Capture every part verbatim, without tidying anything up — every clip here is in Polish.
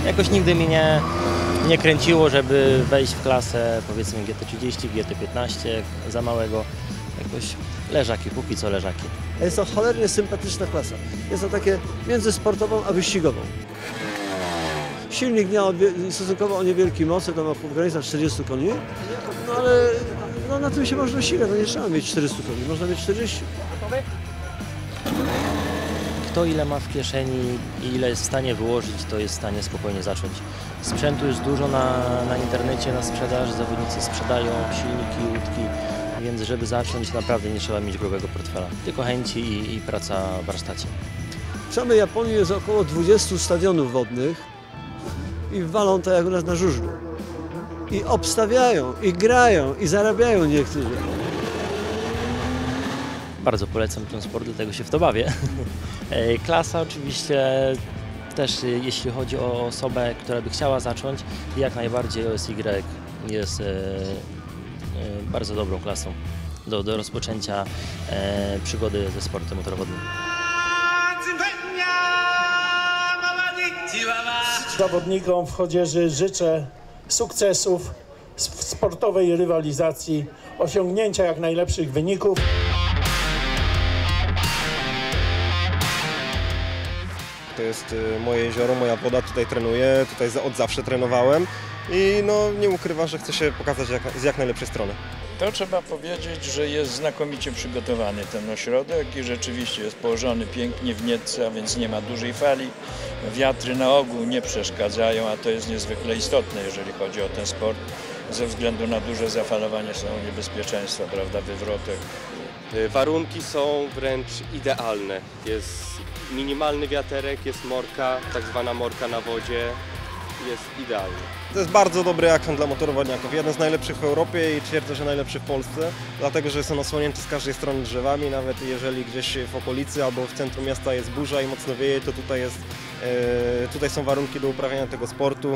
jakoś nigdy mnie nie, nie kręciło, żeby wejść w klasę powiedzmy G T trzydzieści, G T piętnaście, za małego. Jakoś leżaki, póki co leżaki. Jest to cholernie sympatyczna klasa. Jest to takie między sportową a wyścigową. Silnik miał stosunkowo o niewielkiej mocy, to ma w granicach czterdziestu koni, no ale no, na tym się można ścigać, no nie trzeba mieć czterystu koni, można mieć czterdzieści. Kto ile ma w kieszeni i ile jest w stanie wyłożyć, to jest w stanie spokojnie zacząć. Sprzętu jest dużo na, na internecie, na sprzedaż, zawodnicy sprzedają silniki, łódki, więc żeby zacząć naprawdę nie trzeba mieć grubego portfela, tylko chęci i, i praca w warsztacie. W samej Japonii jest około dwudziestu stadionów wodnych i walą to jak u nas na żużlu. I obstawiają, i grają, i zarabiają niektórzy. Bardzo polecam ten sport, dlatego się w to bawię. Klasa oczywiście też, jeśli chodzi o osobę, która by chciała zacząć, jak najbardziej O S Y jest bardzo dobrą klasą do, do rozpoczęcia przygody ze sportem motorowodnym. Zawodnikom w Chodzieży życzę sukcesów w sportowej rywalizacji, osiągnięcia jak najlepszych wyników. To jest moje jezioro, moja woda, tutaj trenuję, tutaj od zawsze trenowałem i no, nie ukrywam, że chcę się pokazać jak, z jak najlepszej strony. To trzeba powiedzieć, że jest znakomicie przygotowany ten ośrodek i rzeczywiście jest położony pięknie w Niedce, a więc nie ma dużej fali. Wiatry na ogół nie przeszkadzają, a to jest niezwykle istotne, jeżeli chodzi o ten sport. Ze względu na duże zafalowanie są niebezpieczeństwa, prawda, wywrotek. Warunki są wręcz idealne. Jest minimalny wiaterek, jest morka, tak zwana morka na wodzie. Jest idealnie. To jest bardzo dobry akcent dla motorowodniaków. Jeden z najlepszych w Europie i twierdzę, że najlepszy w Polsce. Dlatego, że jest on osłonięty z każdej strony drzewami. Nawet jeżeli gdzieś w okolicy albo w centrum miasta jest burza i mocno wieje, to tutaj, jest, e, tutaj są warunki do uprawiania tego sportu.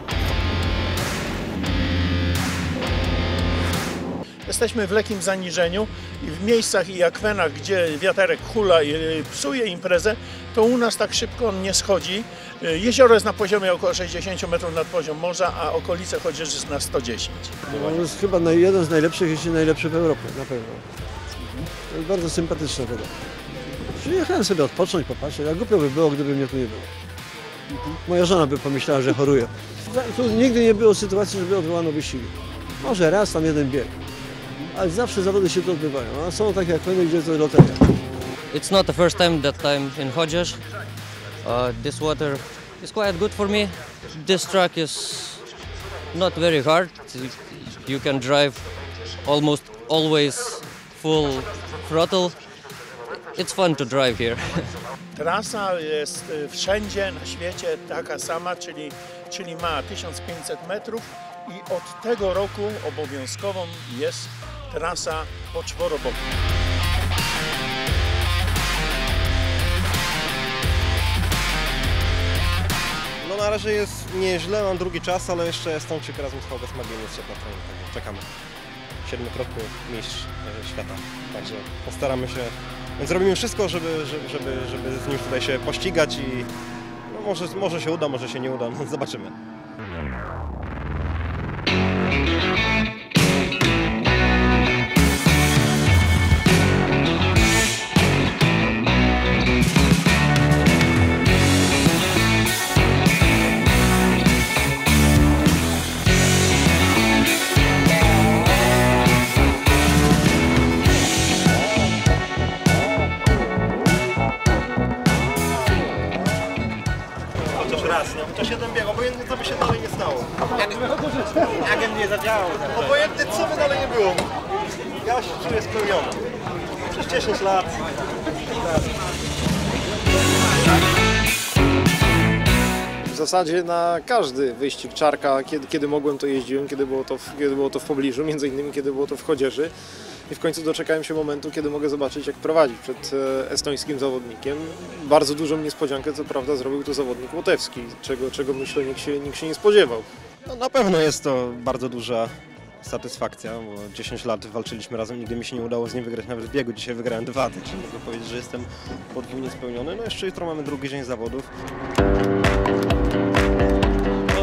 Jesteśmy w lekkim zaniżeniu i w miejscach i akwenach, gdzie wiaterek hula i psuje imprezę, to u nas tak szybko on nie schodzi. Jezioro jest na poziomie około sześćdziesięciu metrów nad poziom morza, a okolice Chodzieży jest na sto dziesięć. No, to jest chyba jeden z najlepszych, jeśli nie najlepszy w Europie, na pewno. To jest bardzo sympatyczna woda. Przyjechałem sobie odpocząć, popatrzeć, a głupio by było, gdyby mnie tu nie było. Moja żona by pomyślała, że choruję. Tu nigdy nie było sytuacji, żeby odwołano wyścigi. Może raz tam jeden bieg. Ale zawsze zawody się tu odbywają, a są takie akweny, gdzie to jest loteria. It's not the first time that I'm in Chodzież. Uh, this water is quite good for me. This track is not very hard. You can drive almost always full throttle. It's fun to drive here. Trasa jest wszędzie na świecie taka sama, czyli, czyli ma tysiąc pięćset metrów i od tego roku obowiązkową jest trasa po czworoboku. No na razie jest nieźle, mam drugi czas, ale jeszcze Estończyk razem z Haugas Magiem jest szedł na trening, także czekamy. Siedmiokrotny mistrz świata, także postaramy się, więc robimy wszystko, żeby, żeby, żeby, żeby z nim tutaj się pościgać i no może, może się uda, może się nie uda, no zobaczymy. Raz, no chociaż jeden bieg, obojętnie co by się dalej nie stało. Agent nie zadziałał. Obojętnie co by dalej nie było. Ja się czuję spełniony. Przez dziesięć lat. W zasadzie na każdy wyścig czarka, kiedy, kiedy mogłem, to jeździłem, kiedy było to, w, kiedy było to w pobliżu, między innymi kiedy było to w Chodzieży. I w końcu doczekałem się momentu, kiedy mogę zobaczyć, jak prowadzi przed estońskim zawodnikiem. Bardzo dużą niespodziankę, co prawda, zrobił to zawodnik łotewski, czego, czego myślę nikt się, nikt się nie spodziewał. No, na pewno jest to bardzo duża satysfakcja, bo dziesięć lat walczyliśmy razem, nigdy mi się nie udało z nim wygrać nawet w biegu. Dzisiaj wygrałem dwa, także mogę powiedzieć, że jestem podwójnie spełniony. No jeszcze jutro mamy drugi dzień zawodów. No,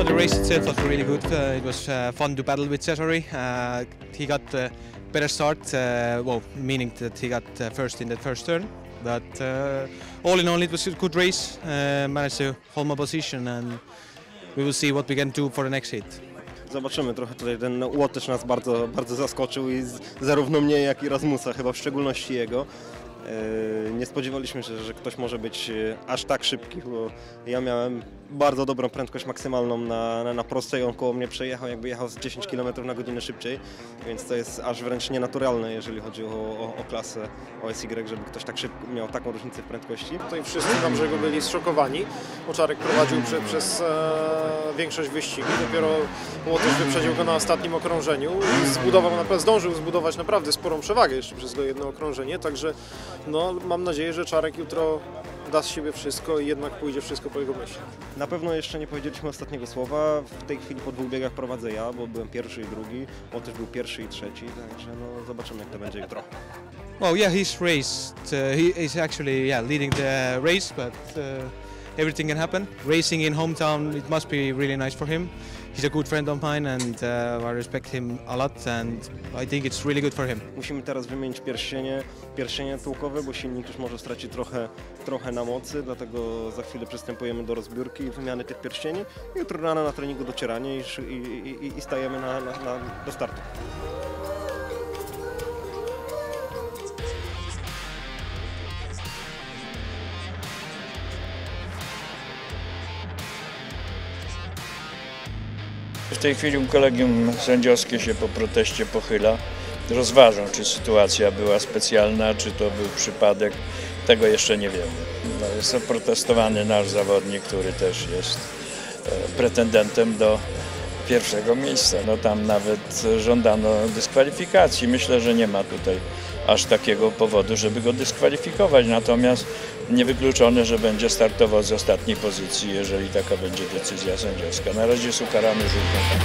No, the race itself was really good. Uh, it was uh, fun to battle with Cesare. Uh, he got uh, better start, uh, well, meaning that he got uh, first in the first turn. But uh, all in all, it was a good race. Uh, managed to hold my position, and we will see what we can do for the next hit. Zobaczymy, trochę tutaj ten łot też nas bardzo, bardzo zaskoczył i z, zarówno mnie, jak i Rasmusa, chyba w szczególności jego. E, nie spodziewaliśmy się, że ktoś może być e, aż tak szybki, bo ja miałem bardzo dobrą prędkość maksymalną na, na, na prostej, on koło mnie przejechał, jakby jechał z dziesięć kilometrów na godzinę szybciej, więc to jest aż wręcz nienaturalne, jeżeli chodzi o, o, o klasę O S Y, żeby ktoś tak szybko miał taką różnicę w prędkości. Tutaj wszyscy na brzegu byli zszokowani, bo Czarek prowadził prze, przez e, większość wyścigu. Dopiero Łotysz wyprzedził go na ostatnim okrążeniu i zbudował, naprawdę zdążył zbudować naprawdę sporą przewagę jeszcze przez to jedno okrążenie, także no, mam nadzieję, że Czarek jutro da z siebie wszystko i jednak pójdzie wszystko po jego myśli. Na pewno jeszcze nie powiedzieliśmy ostatniego słowa. W tej chwili po dwóch biegach prowadzę ja, bo byłem pierwszy i drugi. On też był pierwszy i trzeci, także no, zobaczymy, jak to będzie jutro. Well, yeah, he's raced. Uh, he is actually yeah leading the race, but uh, everything can happen. Racing in hometown, it must be really nice for him. He's a good friend of mine, and uh, I respect him a lot, and I think it's really good for him. Musimy teraz wymienić pierścienie, pierścienie tyłkowe, bo silnik już może stracić trochę, trochę na mocy, dlatego za chwilę przystępujemy do rozbiórki i wymiany tych pierścieni. Jutro rano na treningu docieranie i, i, i, i stajemy na, na, na, do startu. W tej chwili kolegium sędziowskie się po proteście pochyla. Rozważą, czy sytuacja była specjalna, czy to był przypadek. Tego jeszcze nie wiemy. No, jest protestowany nasz zawodnik, który też jest pretendentem do pierwszego miejsca. No, tam nawet żądano dyskwalifikacji. Myślę, że nie ma tutaj aż takiego powodu, żeby go dyskwalifikować. Natomiast niewykluczone, że będzie startował z ostatniej pozycji, jeżeli taka będzie decyzja sędziowska. Na razie jest ukarany żółtą.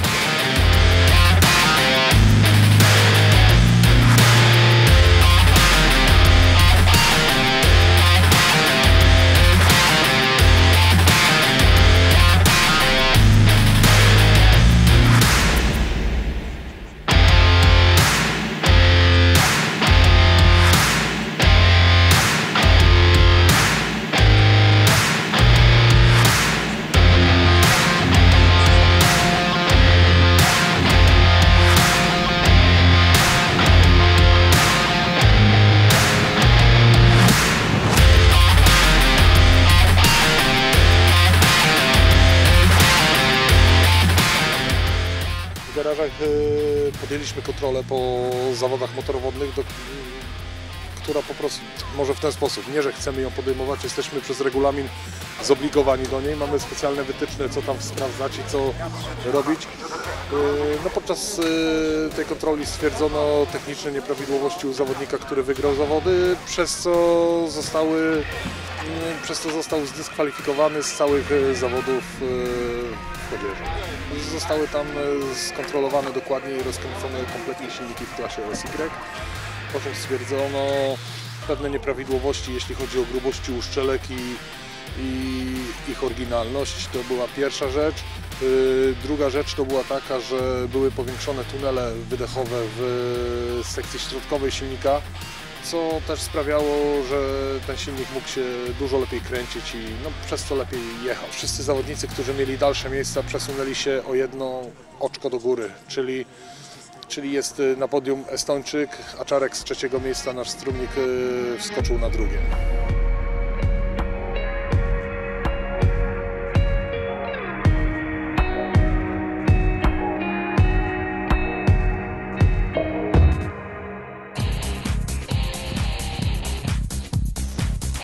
W garażach podjęliśmy kontrolę po zawodach motorowodnych, do, która po prostu może w ten sposób, nie że chcemy ją podejmować, jesteśmy przez regulamin zobligowani do niej, mamy specjalne wytyczne, co tam sprawdzać i co robić. No, podczas tej kontroli stwierdzono techniczne nieprawidłowości u zawodnika, który wygrał zawody, przez co zostały, przez co został zdyskwalifikowany z całych zawodów w chodzieży. Zostały tam skontrolowane dokładnie i rozkręcone kompletnie silniki w klasie O S Y, po czym stwierdzono pewne nieprawidłowości, jeśli chodzi o grubości uszczelek i, i ich oryginalność. To była pierwsza rzecz. Druga rzecz to była taka, że były powiększone tunele wydechowe w sekcji środkowej silnika, co też sprawiało, że ten silnik mógł się dużo lepiej kręcić i no, przez to lepiej jechał. Wszyscy zawodnicy, którzy mieli dalsze miejsca, przesunęli się o jedno oczko do góry, czyli, czyli jest na podium Estończyk, a Czarek z trzeciego miejsca, nasz strumnik, wskoczył na drugie.